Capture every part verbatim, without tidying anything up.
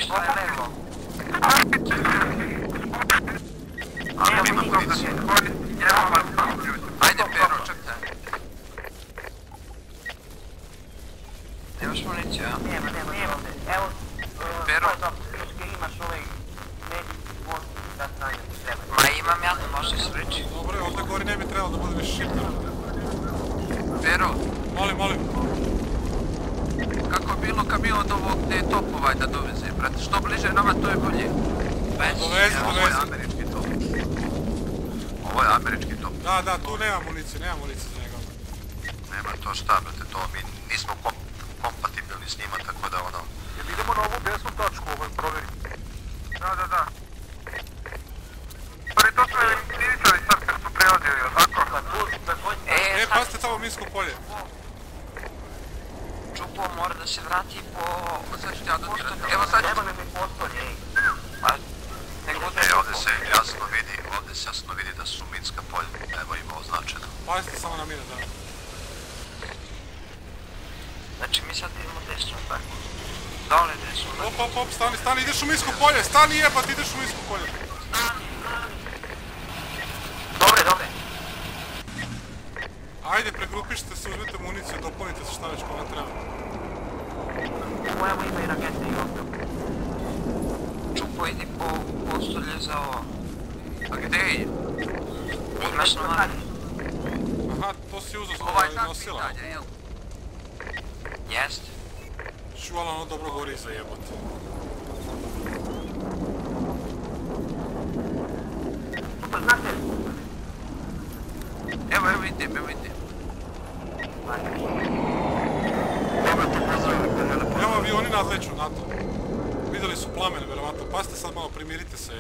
Što je levo? Ali ima municiju. Ajde, Pero, čekaj. Nemaš municiju, a? Nema, nema, nema. Evo, Pero. imaš ovaj neki post da stanjem treba. Ma imam ja, možeš reći. Dobro, ovdje gori ne bi trebalo da bude više shifter. Pero, Molim, molim. kako bilo kamion od ovog gdje je top ovaj da doveze, brate? Što bliže nama, to je bolje. Dovezi, Ovo je dovezi. američki top. Ovo je američki top. Da, da, tu nema municije, nema municije za njega. Nema to šta, brate, to mi nismo kom kompatibilni s njima, tako da ono... Jel idemo na ovu desnu tačku, ovaj provjeri? Da, da, da. Stvari, to smo identificali sad kad smo prelazili, jel tako? E, pazite tamo minsko polje. Čupo mora da se vrati po... Sad ću ti ja dotirati. Evo sad ću... Nema mi postolje, ej. Pa, nego da... E, ovdje se jasno vidi, ovdje se jasno vidi da su minska polja, evo ima označeno. Pazite samo na mine, da. Znači mi sad idemo desno, tako. Dole desno. Op, op, op, stani, stani, ideš u minsko polje, stani jebat, ideš u minsko polje. Dobre, dobre. Ajde, pregrupište se, uzmite municiju, dopunite se šta već kome treba. Evo, evo ima i rakete i ovdje. Čupo idi po postolje za ovo. A gdje je? Imaš na mani. Aha, to si uzao Ovaj svoje sad nosila. pitanje, jel? Jest. Čuvala ono dobro gori za jebote. Pa znate, Evo, evo idem, evo idem. Evo avioni nadleću na to. Vidjeli su plamene, verovatno. Pazite sad malo, primirite se.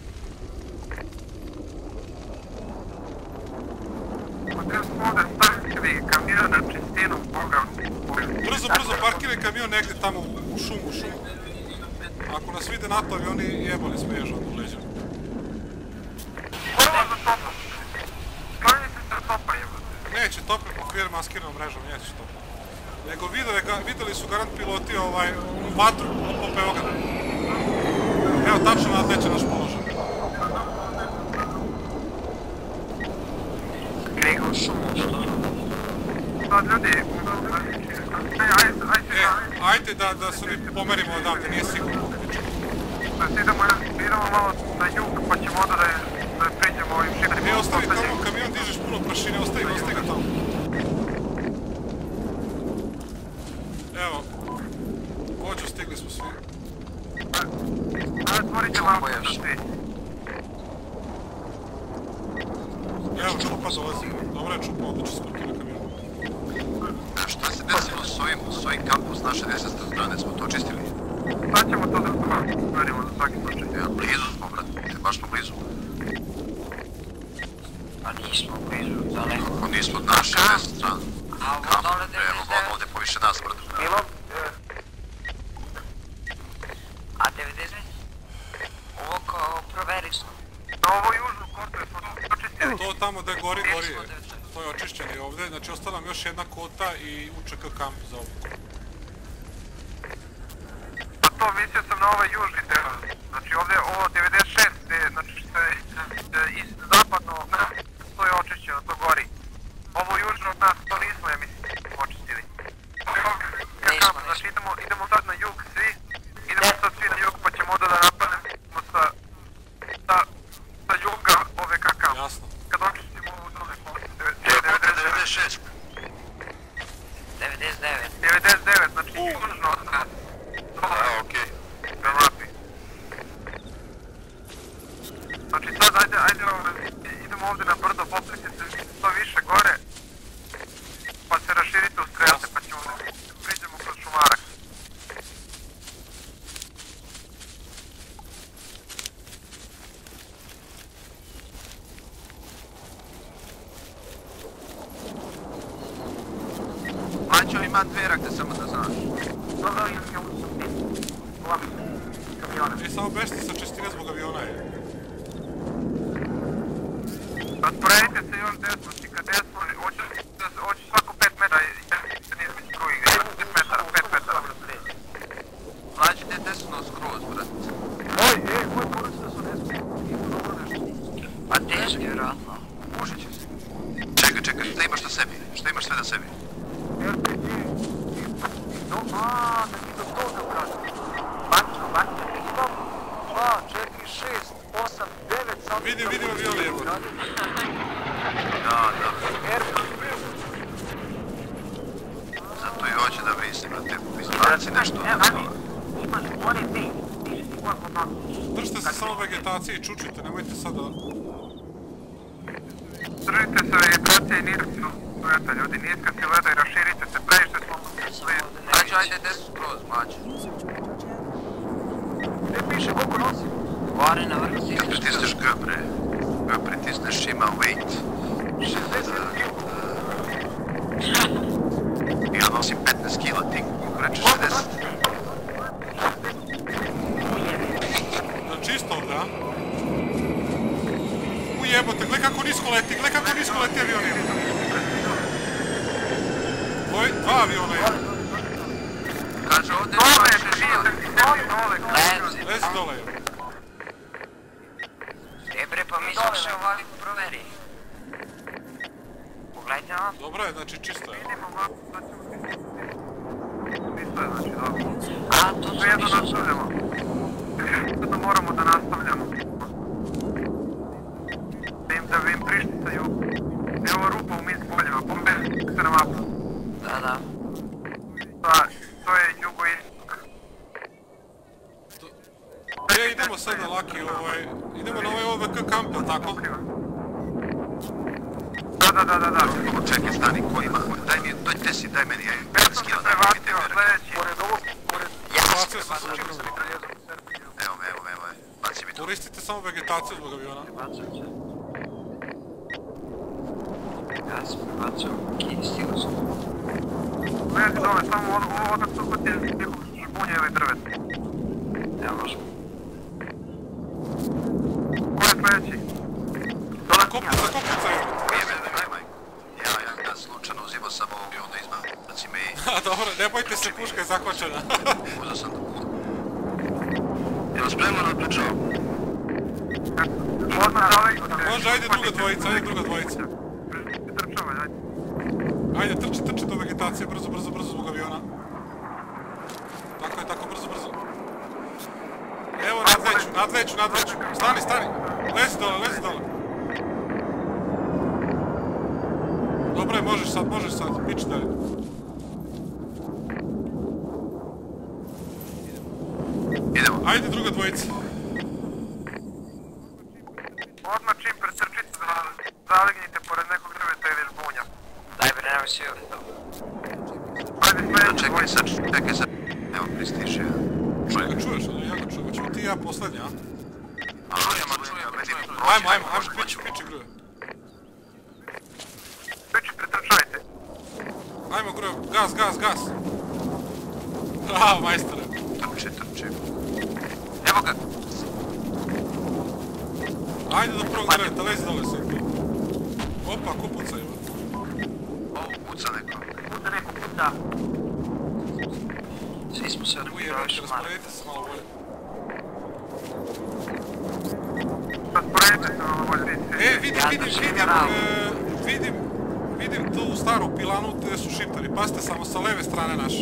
Hotel smo ovdje stavili kamion na čistinu Boga. Brzo, brzo, parkiraj kamion negdje tamo u šumu, u šumu. Ako nas vide NATO avioni, jebali smo ježa od leđa. Prvo za topu. Sklanjite se topa, jebate. Neće tope pokrijer maskiranom mrežom, neće tope. Nego vidjeli, vidjeli su garant piloti ovaj, vatru, op, evo ga. Evo, tačno nadleće naš položaj. Nego šumu, što? Sad ljudi, ajde, ajde, E, ajde da, da se mi pomerimo odavde, nije sigurno. da se idemo, idemo malo na jug, pa ćemo onda da je, da je pređemo ovim šifrima. Ne, ostavi tamo, kamion dižeš puno prašine, ostavi ga, ostavi ga tamo. Evo, vođu, stigli smo svi. Ajde, otvorite lampu za svi. Evo, Čupa dolazi. Dobro je Čupa, odlično se parkira kamion. Šta se desilo s ovim, s ovim kampom s naše desete strane, smo to čistili? Sad ćemo to da stvarimo za svaki slučaj. Ja, blizu smo, brate, baš smo blizu. Pa nismo blizu, daleko. Ako nismo od naše desete strane. A ovo Kamp, dole evo, devedeset ono devet? ovdje poviše nas, brate. Milo, A devedeset devet? Ovo kao proveri smo. Na ovo južnu kortu smo to čistili. To tamo da gori, gori Nismo je. devedeset. To je očišćeni ovdje, znači ostala nam još jedna kota i U Č K kamp za obuku. Pa to mislio sam na ovaj južni deo. Znači ovdje ovo devedeset šest, gdje, znači što je e, iz zapadno, to je očišćeno, to gori. Ovo južno od nas, to nismo, ja mislim, očistili. Nismo, Znači idemo, idemo sad na jug svi, idemo sad svi na jug pa ćemo onda da napadnemo sa, sa, sa juga ove kakam. Jasno. Kad očistimo ovu dole, devedeset šest. devedeset devet. devedeset devet, znači južno od nas. A, okej. Prelapi. Znači sad ajde, ajde, idemo ovdje na brdo, poplite se što više gore, pa se raširite u strelce, pa ćemo da priđemo kroz šumarak. Maćo ima dve rakte, samo da znaš. dobro, imam je u Ova kamiona. E, samo bežite sa čistine zbog aviona je. Rasporedite se još desno, ti kad desno, hoćeš svako pet metara, jedan između drugih, pet metara, pet metara. Mlađite desno skroz, brate. čekaj, čekaj, šta imaš na sebi? Šta imaš sve na sebi? R P G. No, a, da ti do toga, brate. Bačno, bačno, imam dva, četiri, šest, osam, devet, sam... Vidim, vidim avion jebo. Da, da. R P G. Zato i hoće da mislim na tebu, izbaci nešto od toga. Imaš one ti, ti si ti možemo tako. Držite se samo vegetacije i čučite, nemojte sad da... Držite se vegetacije i niska sileta, ljudi, niska sileta i raširite se, previše smo... Mađo, ajde desu skroz, Mađo. Gdje piše koliko nosi? Gore na vrhu si Kad pritisneš G, bre. G pritisneš ima weight. šezdeset kila. Ja nosim petnaest kila, ti reče šezdeset. Da čisto ovdje, a? Ujebote, gle kako nisko leti, gle kako nisko leti avion jebo. Dvoj, dva aviona jebo. Kaže ovdje Dole, može dole, živjeti. dole, Lezi. Lezi dole jebo. E bre, pa mi smo še ovali proveri. Pogledajte na vas. Dobro je, znači čisto je. Vidimo mapu, sad ćemo ti... Isto je, znači, dobro. A, to su Svejedno više. nastavljamo. Svejedno moramo da nastavljamo. Da im, da im prišticaju. I ova rupa u minsk poljima, pomeri se na mapu. Da, da. Da, to je jugoistok. E, idemo sad na Laki, ovaj... Idemo na ovaj O V K kamp, jel tako? Da, da, da, da, da. Ovo, čekaj, stani, ko ima? Daj mi, doj, te si, daj meni, ja Već petnaest sam se kila, daj mi te prevacio, mere. sljedeći. Pored ovog, pored... Bacio sam se na drugo. Evo me, evo me, evo me, baci mi to. Koristite samo vegetaciju zbog aviona. Prebacujem se. Ja sam prebacio, kini stigu sam. Gledajte dole, samo ovo odak tu kod je nekog žbunja ili drveta. Evo možemo. Ko je sljedeći? Kopica, kopica jebo. Ujebe, nemaj. Ja, ja ga slučajno uzimao samo ovo i onda izbaci me i... A dobro, ne bojte se, puška je zakočena. Uzao sam da pulu. Jel spremno na pričao? Odmah daleko. Može, ajde druga dvojica, ajde druga dvojica. Trčavaj, ajde. Ajde, trči, trči do vegetacije, brzo, brzo, brzo zbog aviona. Tako je, tako, brzo, brzo. Evo, nadleću, nadleću, nadleću. Stani, stani. Lezi dole, lezi dole. Dobro je, možeš sad, možeš sad, piči dalje. Idemo. Ajde druga dvojica. Odmah čim pretrčite, zalegnite pored nekog drveta ili žbunja. Daj bre, nemoj si ovdje to. Ajde sljedeći Čekaj dvojica. sad, čekaj sad. Evo, pristiže. Čuj ga, čuješ, ali ja ga čujem. Hoćemo ti i ja posljednja, a? Čujemo, čujemo, vidim. Ajmo, ajmo, ajmo, piči, piči, gruje. Pići, pretrčajte. Ajmo, gruje, gas, gas, gas. Bravo, majstore. Trči, trči. Evo ga. Ajde do prvog drveta, lezi dole sad. Opa, ko puca ima? Ovo puca neko. Puta neko puta. Svi smo se Ujebate, orientirali šmar. rasporedite se malo bolje. Rasporedite se malo bolje. E, vidim, Ja vidim, sam vidim, general. e, vidim, vidim tu staru pilanu gdje su šiptari. Pazite samo sa leve strane naše.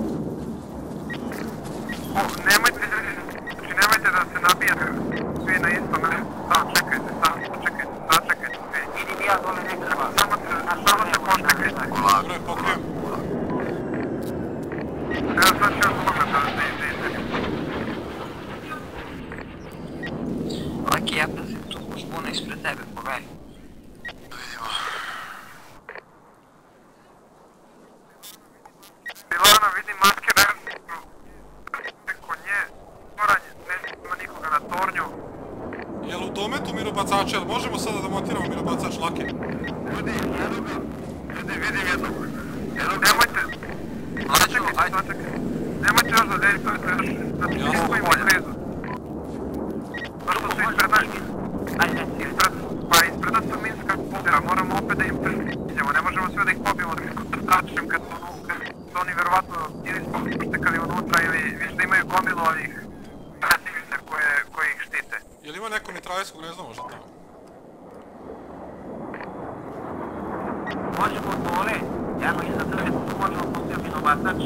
O, nemojte, znači nemojte da se nabijate svi na isto mjesto. Samo čekajte, samo čekajte, sačekajte svi. Vidim ja dole ne treba. Samo se, samo se poštekajte. Dobro je, pokrijem. Evo sad ću vam pomoći da se izvijem. Laki, ja pazim tu žbuna ispred tebe, pogledaj. Milana, vidim maske verniku. Preko nje. Moranje, nema nikoga na tornju. Jel u dometu minobacača, jel možemo sada da montiramo minobacač Laki? Ljudi, evo ga. Ljudi, vidim jednog. Evo ga. Nemojte, sačekajte, sačekajte. Nemojte još da dejstvujete još, znači Jasno. nismo imali vezu. Zašto su ispred nas? Ajde, Ispred, pa ispred nas su minska podjela, moramo opet da im priđemo, ne možemo sve da ih pobijemo da ih trčim kad su, kad su oni vjerovatno ili smo poštekali unutra ili viš da imaju gomilu ovih prativica koje, koje ih štite. Jel ima neko mitraljskog, ne znam možda tamo? Možemo dole, evo iza drveta, tu možemo postaviti minobacač.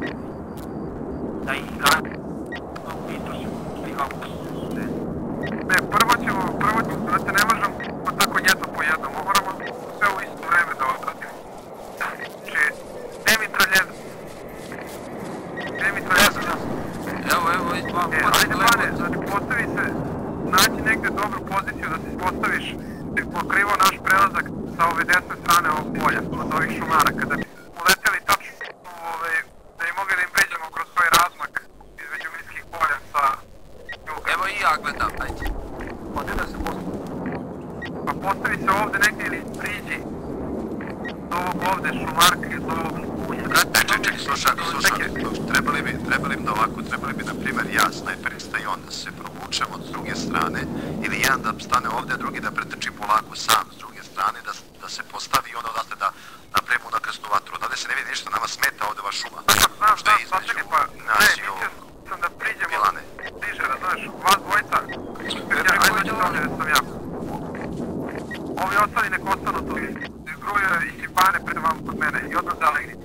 Da ih gledamo. I to su kao puste. Ne, prvo ćemo, prvo ćemo, brate, ne možemo tako jedno po jedno, moramo sve u isto vreme da odradimo. Znači, gdje mi traljeza? Gdje mi traljeza? Evo, evo, i dva, E, ajde Bane, znači postavi se, naći negdje dobru poziciju da se postaviš i pokrivo naš prelazak sa ove desne strane ovog polja, od ovih šumara, kada bi uleteli tačno ove, da bi mogli da im pređemo kroz svoj razmak između minskih polja sa juga. evo i ja gledam, ajde. Ode da se postavi. Pa postavi se ovdje negdje ili priđi do ovog ovdje šumarka i do ovog ulja. Čekaj, čekaj, slušaj, slušaj, trebali bi, trebali bi da ovako, trebali bi, na primjer, ja, snajperista i on da se provučemo s druge strane, ili jedan da stane ovdje, a drugi da pretrči polako sam s druge strane, da, da se postavi i onda odaste da napravimo nakrsnu vatru. Odavde se ne vidi ništa, nama smeta ovdje ova šuma. Znam, Što je znam, sad između čekaj, pa, ne, nas i mislio ovog sam da priđemo Milane. bliže, razumeš, vas dvojca, ja ajde dođete ovdje da sam ja. Ovi ostali nek ostanu tu, Gruje i Bane pred vam kod mene i odmah zalegnice.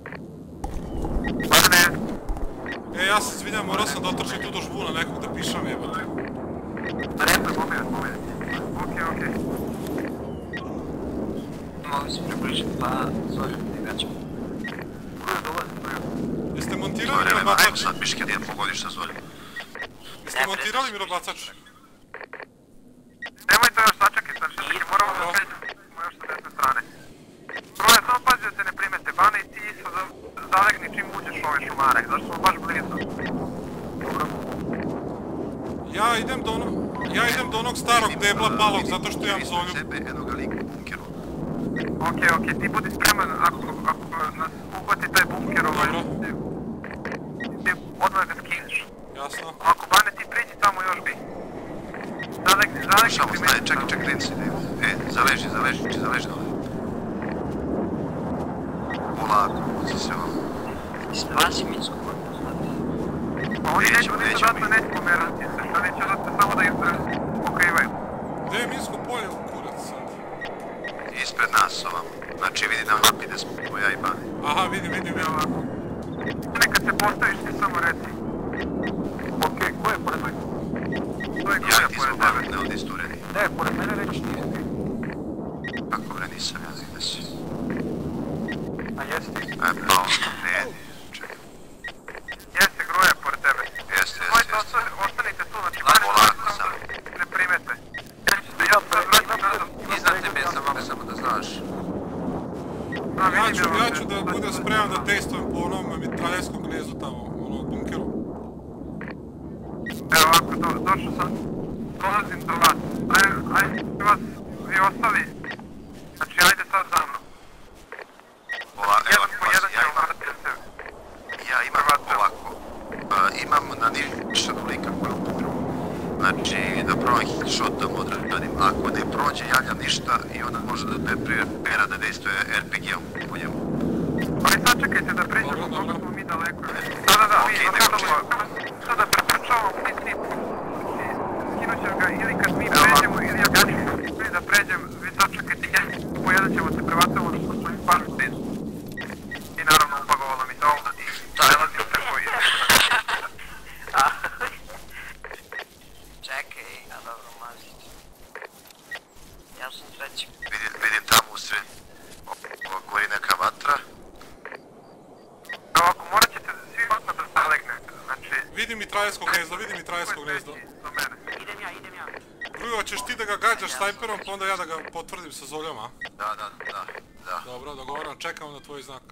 Bane, E, ja se izvinjam, morao sam da otrčim tu do žbuna nekog da pišam jebate. repre, moment, moment. Okej, okej. Mogu se približiti pa zvoljim da igraćemo. Gruje dolazi, gruje. Jeste montirali Vreme, ajmo mirobacač? sad Miške da je pogodiš sa Zoljom. Jeste montirali mirobacač? Nemojte još sačekaj, sad čekaj, moramo da pređemo još sa desne strane. Gruje, samo pazi da te ne primete, Bane i ti isto zalegni čim uđeš u ove šumare, zašto smo baš blizu. Dobro. Ja idem do onog, ja idem do onog starog debla palog zato što imam zolju. Sebe, jednoga lika u bunkeru. Okej, okej, ti budi spreman ako, ako nas uhvati taj bunker ovaj, Dobro. ti odmah ga skineš. Jasno. Ako Bane ti priđi tamo još bi. Zalegni, zalegni Samo primeti staje, čekaj, čekaj, gdje si, e, zaleži, zaleži, zaleži dole. Polako, uzi se vam. Spasi minsku kodu, znate. Pa oni neće, Nećemo, oni će nećemo. odatle neće pomerati se, što neće odatle samo da im se pokrivaju. Gdje je minsko polje u kurac sad? Ispred nas ovam. Znači vidi na mapi da smo ja i Bane. Aha, vidim, vidim, vidim. Nekad se postaviš ti samo reci. Okej, ko je pored mene? To je Ja Gruja i ti pored smo tebe. pametne ovdje istureni. Ne, pored mene reći nisi ti. Kako bre, nisam ja zide si. A jesi ti? E, pa ono, ne, čekaj. Jeste Gruja pored tebe. Jeste, jeste, Mojte, jeste. ostanite tu, znači Lako, Bane lako sam sam. ne primete. Ja Sad vraćam nazad. Iznad tebe sam, ali samo da znaš. Da, Ja vidim ću, ovdje. ja ću da budem spreman da testujem po onom mitraljevskom gnezdu tamo, onom bunkeru. Evo ovako, do, došao sam, dolazim do vas. Ajde, ajde vas, vi ostali. Znači, ajde sad za mnom. Pola, evo, Jedan po jedan ja ćemo imam, vrati od sebe. ja imam ovako. Uh, imam na nišanu lika koji je u bunkeru. Znači, da probam headshot da mu odradim. Ako ne prođe, javljam ništa i onda može da pe- pre- pera da dejstvuje er pe ge-om po njemu. Ali sad čekajte da pređemo, Dobro, koliko dobro. smo mi daleko. Da, da, da, vi, Okej, okay, nego sada, sada da prepričavamo princip. Skinut ćeš ga ili kad mi pređemo, ili ako vi da pređem, vi sad čekajte jedan po jedan ćemo se prebacamo što smo im baš blizu. I naravno upagovalo mi se ovo i prelazim preko i... Čekaj, a dobro, mazit. Ja sam treći. Vidim, vidim tamo u sred, o- gori neka vatra. Evo, ako morat ćete svi odmah da zalegnete, znači... Vidim mitraljevsko gnezdo, vidim mitraljevsko gnezdo. Do mene. Idem ja, idem ja. Grujo, ćeš ti da ga gađaš snajperom, pa onda ja da ga potvrdim sa zoljom, a? Da, da, da, da. Dobro, dogovoram, čekam na tvoj znak.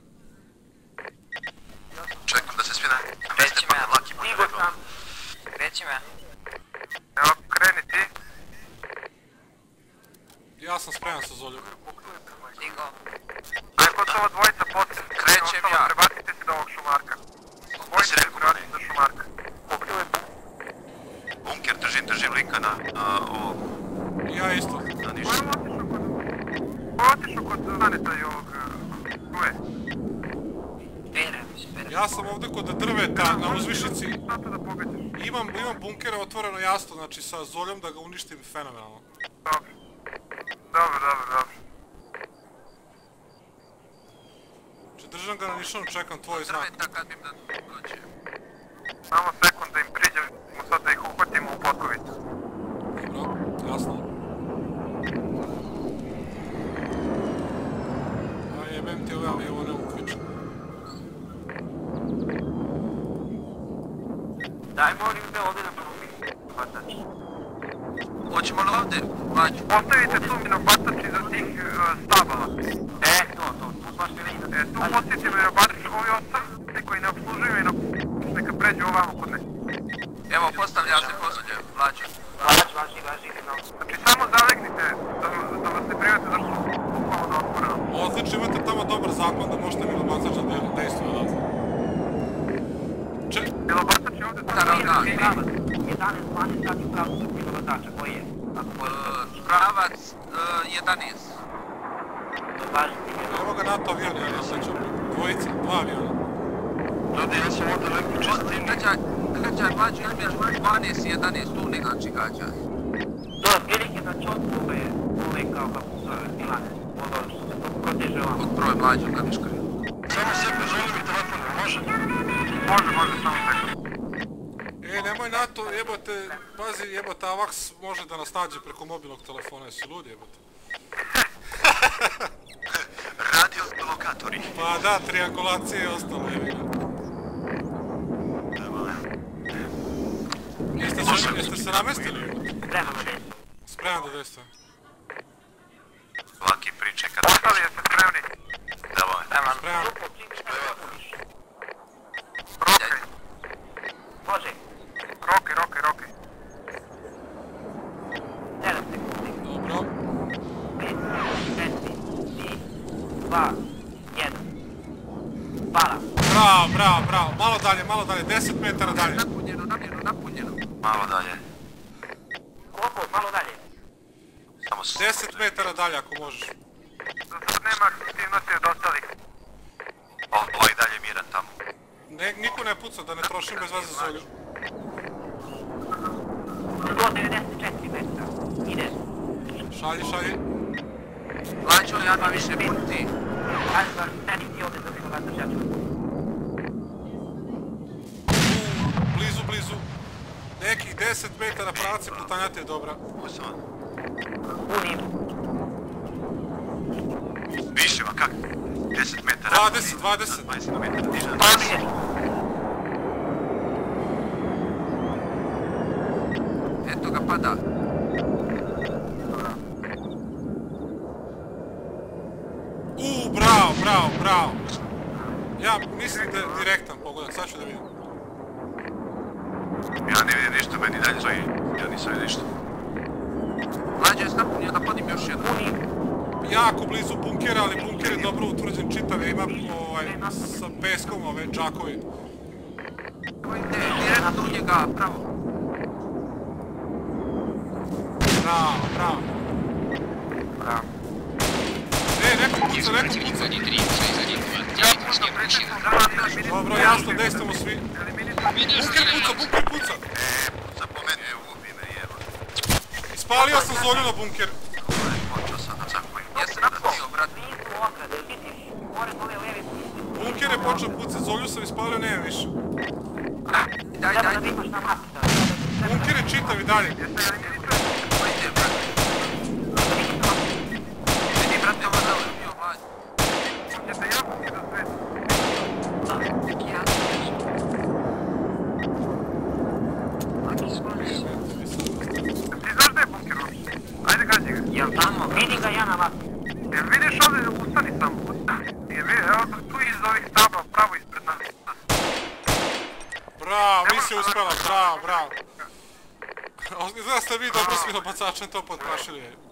Čekam da se svi na Krećem mjeste pa ja. da Laki može Stigo da sam. Krećem ja. Evo, kreni ti. Ja sam spreman sa zoljom. Stigo. Ako su ovo dvojica poslije, Krećem ja. Prebacite se do ovog šumarka. Da si Dvojica rekao, prebacite do šumarka. Pokrivaj bunker, držim, držim lika na, na ovog, Ja isto. na Ko ništa. je otišao kod... Ko je otišao kod Zaneta i ovog... Gruje? Pere, mislim, pere. Ja sam ovdje kod drveta na uzvišici. Zato da pogađaš. Imam, imam bunkere otvoreno jasno, znači sa zoljom da ga uništim fenomenalno. Dobro. Dobro, dobro, dobro. Če držam ga na nišanu, čekam tvoj znak. Drveta kad im da dođe. Samo sekund da im priđem, sad da ih uhvatimo u potkovicu. Dobro, jasno. A jebem ti ove avione ukviču. Daj molim te ovdje na prvi. Batač. Hoćemo li ovdje? Mlađu. Postavite tu minobatač iza tih uh, stabala. E, to, to, tu baš mi vidim. E, tu postavite minobatač, ovi ostali koji ne obslužuju i neka pređu ovamo kod ne. Evo, postavlja se posuđe, mlađu. Važi, važi, važi, no. Znači samo zalegnite da, da vas ne prijavite da su bukvalno do otpora. Odlično, imate tamo dobar zakon da možete minobacač da dejstvo odavde. Če... Minobatač je ovdje Da, da, da. Pravac, jedanaest dvanaest sati u pravac od minobatača, koji je? Ako možete. Pravac jedanaest. To važi ti je. Evo ga NATO avion, ja ne sećam. Dvojici, dva aviona. Ljudi, ja sam ovdje lepo čistim. Gađaj, gađaj mlađu između dvanaest i jedanaest tu nekako gađaj. To je prilike da čotku ove, ove kao kako se zove, Milane. Ovo što se proteže ovamo. Od broj mlađu kad niškaju. Samo sekund, želim mi telefon, može? Može, može, samo sekund. E, nemoj NATO, jebote, pazi, jebote, Avax može da nas nađe preko mobilnog telefona, jesi ludi, jebote? Radio lokatori. Pa da, triangulacije i ostalo, jebi ga. Jeste se, jeste se namestili, jebote? Spremamo dejstvo. Spreman da dejstvo. Laki priče kad... Ostali jeste spremni. Davoj. Spreman. Rokaj, Može. rokaj, rokaj, rokaj. sedam sekundi. Dobro. pet, četiri, tri, dva, jedan. Hvala. Bravo, bravo, bravo. Malo dalje, malo dalje, deset metara dalje. Napunjeno, napunjeno, napunjeno. Malo dalje. Koliko? Malo dalje. Samo s... deset metara dalje ako možeš. Za sad nema aktivnosti od ostalih. Ovo i dalje miran tamo. Ne, niko ne puca, da ne trošim bez veze zolju. sto devedeset četiri metra. Ide. Šalji, šalji. Mlađu, ja dva više punti. Ajde, stvar, stani ti ovdje za minobatač, ja ću. Blizu, blizu. Nekih deset metara pravac i putanjata je dobra. Usman. Unim. Više, ma kak? deset metara. dvadeset, dvadeset. dvadeset metara diže. Može. Eto ga pada. Uuu, bravo, bravo, bravo. Ja mislim da je direktan pogodak, sad ću da vidim. Ja ne vidim ništa, meni dalje stoji. Ja nisam vidim ništa. Mlađu je napunio da podim još jednu. Unim. Jako blizu bunkera, ali bunker je dobro utvrđen čitav, ima ovaj, sa peskom ove džakovi. Evo ide, direktno u njega, pravo. Bravo, bravo. Bravo. E, neko puca, neko puca. Dobro, jasno, dejstvamo svi. Bunker puca, bunker puca. E, puca po meni, evo, ubi me, evo. Ispalio sam zolju na bunker. Ovo je počeo sad na cakujem. Jesi napunio, brat. Nisu okrade, vidiš, pored ove levi pusti. Bunker je počeo pucati, zolju sam ispalio, nema više. Daj, Treba daj, da daj. imaš na mapi, da. Bunker je čitav i dalje. Ide, brat. Vidi, brate, ovo da je bio mlađu. Hoćete jako mi da sve. Neki ja. Ti znaš da je bunker uopšte? Ajde gađi ga. Jel tamo? Vidi ga ja na mapi. Jel vidiš ovdje, ustani samo. Jel vidiš, evo tu iz ovih staba, pravo ispred nas. Bravo, misija uspela, bravo, bravo. Izgleda ste vi dobro s minobacačem to potprašili.